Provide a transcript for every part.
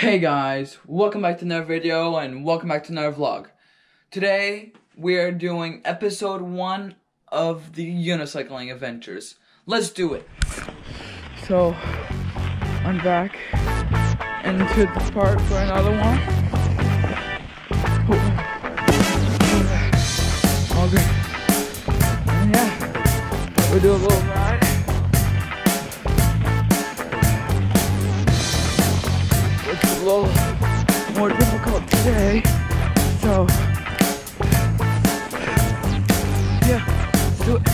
Hey guys, welcome back to another video and welcome back to another vlog. Today we are doing episode 1 of the unicycling adventures. Let's do it. So I'm back into the park for another one. All good. And yeah, we'll do a little ride. It's a little more difficult today, so yeah, let's do it.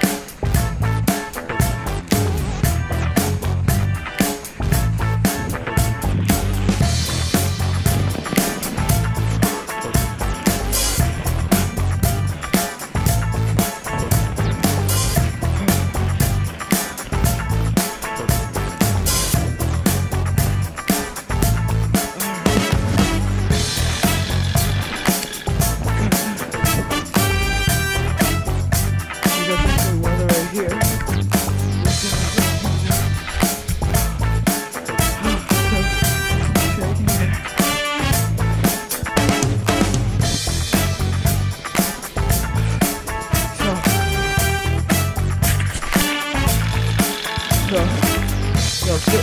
So, sit.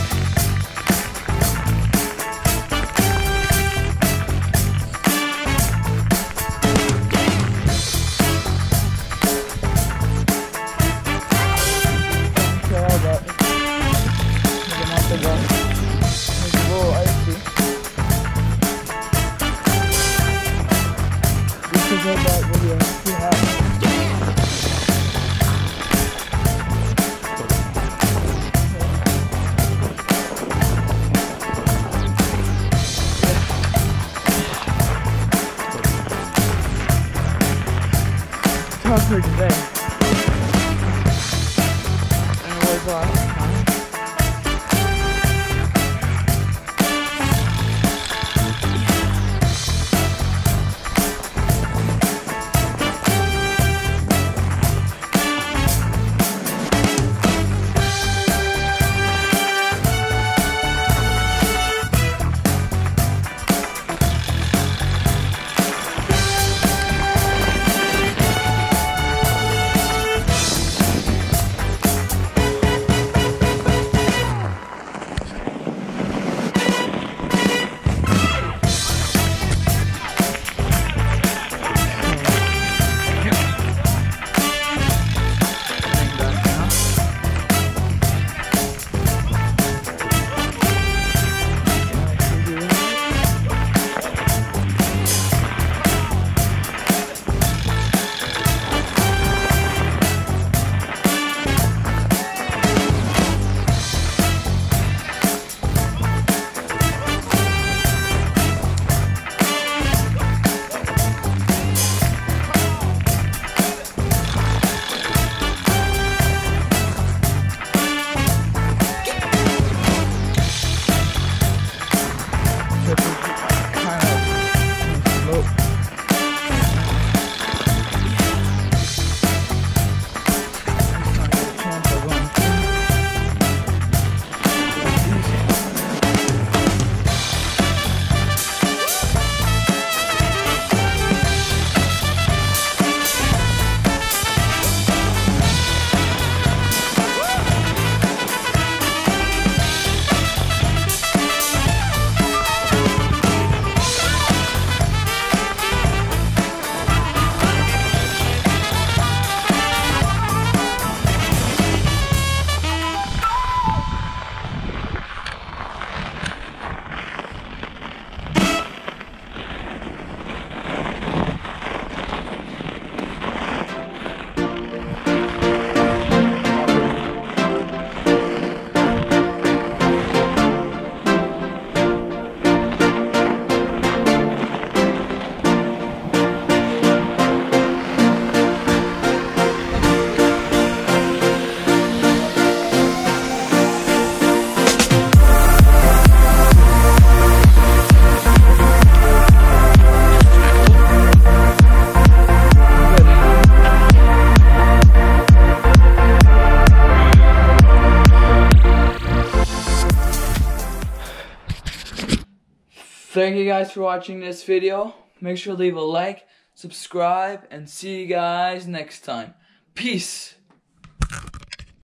For today. And it was last time. Thank you guys for watching this video. Make sure to leave a like, subscribe, and see you guys next time. Peace.